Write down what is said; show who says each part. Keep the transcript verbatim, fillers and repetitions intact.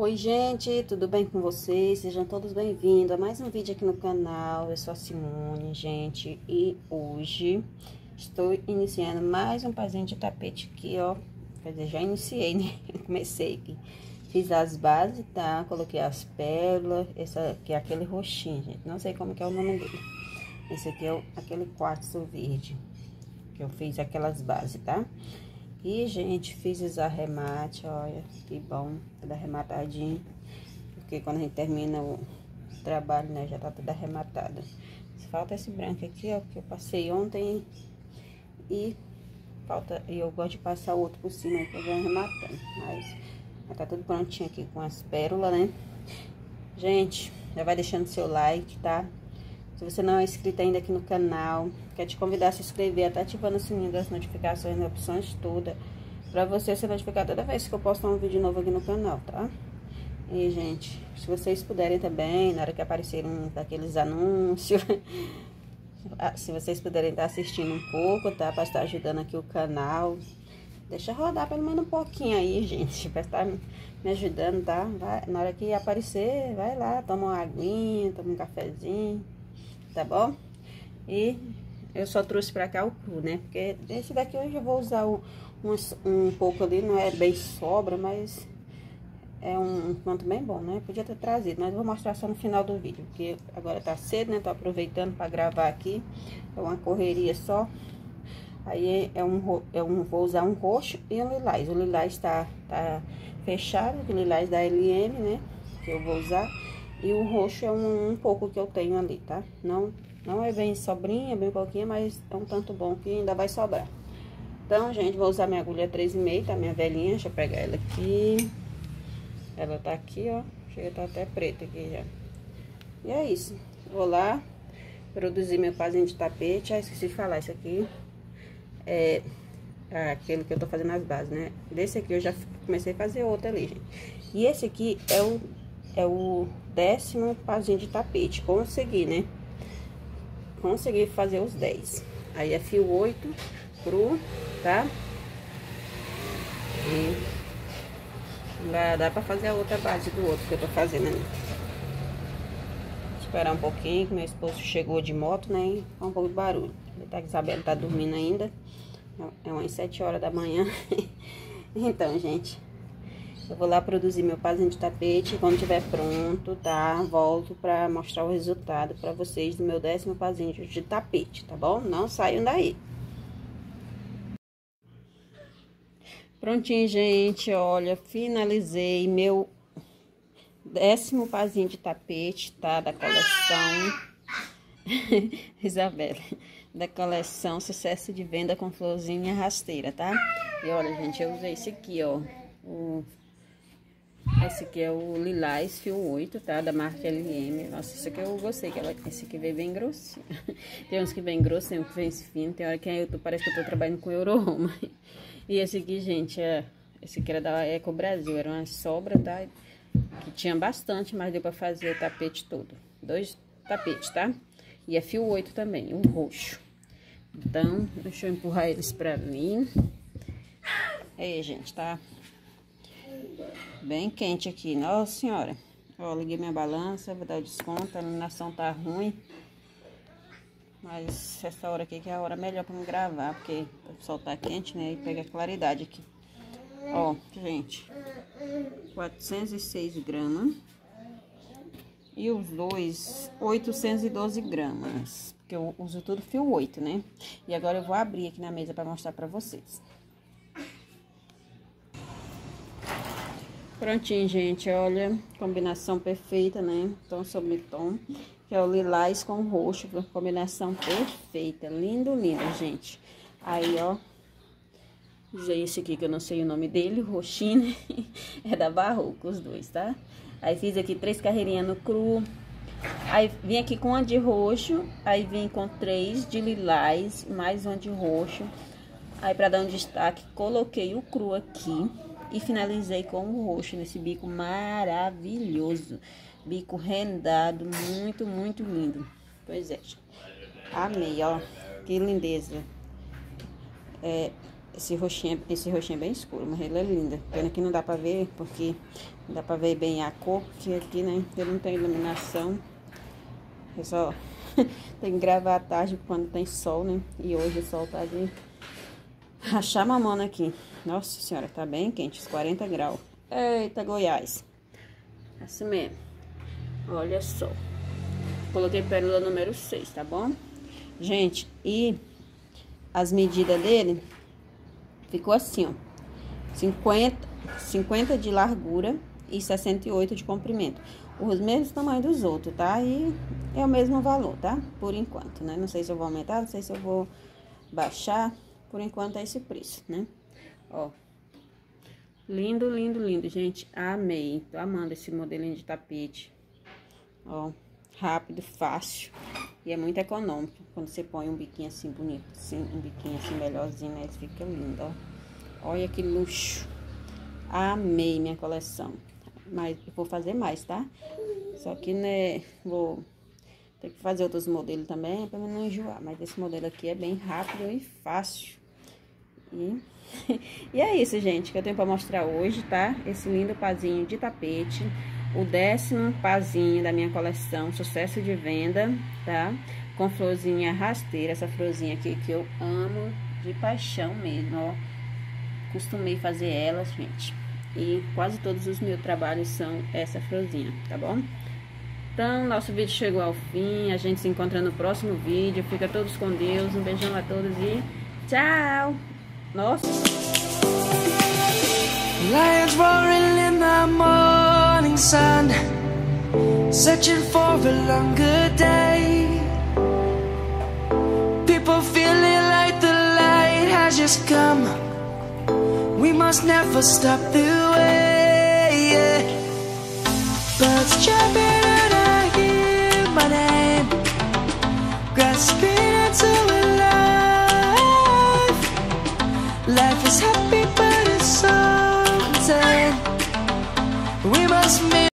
Speaker 1: Oi gente, tudo bem com vocês? Sejam todos bem-vindos a mais um vídeo aqui no canal. Eu sou a Simone, gente, e hoje estou iniciando mais um pazinho de tapete aqui, ó. Quer dizer, já iniciei, né? Comecei aqui. Fiz as bases, tá? Coloquei as pérolas. Esse aqui é aquele roxinho, gente. Não sei como que é o nome dele. Esse aqui é o, aquele quartzo verde, que eu fiz aquelas bases, tá? E, gente, fiz os arremates, olha, que bom, tudo arrematadinho. Porque quando a gente termina o trabalho, né, já tá tudo arrematado. Falta esse branco aqui, ó, que eu passei ontem. E falta, e eu gosto de passar o outro por cima aí, que eu vou arrematando. Mas já tá tudo prontinho aqui com as pérolas, né? Gente, já vai deixando seu like, tá? Se você não é inscrito ainda aqui no canal, quero te convidar a se inscrever, até ativando o sininho das notificações, né, opções todas, pra você ser notificado toda vez que eu postar um vídeo novo aqui no canal, tá? E, gente, se vocês puderem também, na hora que aparecer um daqueles anúncios, se vocês puderem estar assistindo um pouco, tá? Pra estar ajudando aqui o canal, deixa rodar pelo menos um pouquinho aí, gente, pra estar me ajudando, tá? Vai, na hora que aparecer, vai lá, toma uma aguinha, toma um cafezinho. Tá bom? E eu só trouxe pra cá o cru, né? Porque esse daqui hoje eu vou usar o, um, um pouco ali, não é bem sobra, mas é um quanto bem bom, né? Podia ter trazido, mas eu vou mostrar só no final do vídeo, porque agora tá cedo, né? Tô aproveitando pra gravar aqui. É uma correria só. Aí é um, é um vou usar um roxo e um lilás. O lilás tá, tá fechado, o lilás da L M, né? Que eu vou usar. E o roxo é um, um pouco que eu tenho ali, tá? Não, não é bem sobrinha, é bem pouquinho, mas é um tanto bom que ainda vai sobrar. Então, gente, vou usar minha agulha três e meio, tá? Minha velhinha, deixa eu pegar ela aqui. Ela tá aqui, ó. Chega, tá até preta aqui já. E é isso. Vou lá produzir meu pazinho de tapete. Ah, esqueci de falar, isso aqui é aquele que eu tô fazendo as bases, né? Desse aqui eu já comecei a fazer outra ali, gente. E esse aqui é o... É o décimo pazinho de tapete. Consegui, né? Consegui fazer os dez. Aí é fio oito, cru, tá? E dá, dá pra fazer a outra base do outro que eu tô fazendo ali. Esperar um pouquinho, que meu esposo chegou de moto, né? E tá um pouco de barulho. A Isabela tá dormindo ainda. É umas sete horas da manhã. Então, gente... Eu vou lá produzir meu pazinho de tapete. Quando tiver pronto, tá? Volto pra mostrar o resultado pra vocês do meu décimo pazinho de tapete, tá bom? Não saiam daí. Prontinho, gente. Olha, finalizei meu décimo pazinho de tapete, tá? Da coleção... Isabela. Da coleção Sucesso de Venda com Florzinha Rasteira, tá? E olha, gente, eu usei esse aqui, ó. O... Esse aqui é o lilás fio oito, tá? Da marca L M. Nossa, esse aqui eu gostei, que ela, esse aqui veio bem grossinho. Tem uns que vem grosso, tem uns que vem fino. Tem hora que eu tô, parece que eu tô trabalhando com Euroroma. E esse aqui, gente, é, esse aqui era da Eco Brasil. Era uma sobra, tá? Que tinha bastante, mas deu pra fazer o tapete todo. Dois tapetes, tá? E é fio oito também, um roxo. Então, deixa eu empurrar eles pra mim. Aí, gente, tá? Bem quente aqui, nossa senhora. Ó, liguei minha balança, vou dar o desconto, a iluminação tá ruim. Mas essa hora aqui que é a hora melhor pra me gravar, porque o sol tá quente, né? E pega a claridade aqui. Ó, gente, quatrocentos e seis gramas. E os dois, oitocentos e doze gramas. Porque eu uso tudo fio oito, né? E agora eu vou abrir aqui na mesa pra mostrar pra vocês. Prontinho, gente, olha, combinação perfeita, né? Tom sobre tom, que é o lilás com roxo, combinação perfeita, lindo, lindo, gente. Aí, ó, usei esse aqui que eu não sei o nome dele, roxinho, né? É da Barroco, os dois, tá? Aí fiz aqui três carreirinhas no cru, aí vim aqui com uma de roxo, aí vim com três de lilás, mais uma de roxo. Aí pra dar um destaque, coloquei o cru aqui. E finalizei com o roxo nesse bico maravilhoso. Bico rendado, muito, muito lindo. Pois é, amei, ó. Que lindeza. É, esse roxinho, esse roxinho é bem escuro, mas ele é lindo. Pena que não dá pra ver, porque não dá pra ver bem a cor, porque aqui, né, ele não tem iluminação. É só tem que gravar à tarde quando tem sol, né? E hoje o sol tá de rachar mamona aqui. Nossa senhora, tá bem quente, uns quarenta graus. Eita, Goiás. Assim mesmo. Olha só. Coloquei pérola número seis, tá bom? Gente, e as medidas dele ficou assim, ó. cinquenta, cinquenta de largura e sessenta e oito de comprimento. Os mesmos tamanhos dos outros, tá? E é o mesmo valor, tá? Por enquanto, né? Não sei se eu vou aumentar, não sei se eu vou baixar. Por enquanto é esse preço, né? Ó. Lindo, lindo, lindo, gente. Amei. Tô amando esse modelinho de tapete. Ó. Rápido, fácil. E é muito econômico. Quando você põe um biquinho assim bonito, assim, um biquinho assim melhorzinho, né? Fica lindo, ó. Olha que luxo. Amei minha coleção. Mas eu vou fazer mais, tá? Só que, né, vou ter que fazer outros modelos também, pra não enjoar. Mas esse modelo aqui é bem rápido e fácil. E, e é isso, gente, que eu tenho pra mostrar hoje, tá? Esse lindo pazinho de tapete. O décimo pazinho da minha coleção, sucesso de venda, tá? Com florzinha rasteira, essa florzinha aqui que eu amo de paixão mesmo, ó. Costumei fazer elas, gente. E quase todos os meus trabalhos são essa florzinha, tá bom? Então, nosso vídeo chegou ao fim. A gente se encontra no próximo vídeo. Fica todos com Deus. Um beijão a todos e tchau! Nossa!
Speaker 2: Lions roaring in the morning sun, searching for a longer day. People feeling like the light has just come. We must never stop the way, yeah. Birds jumping and I hear my name, grasping into a life. Life is happy but it's so insane. We must make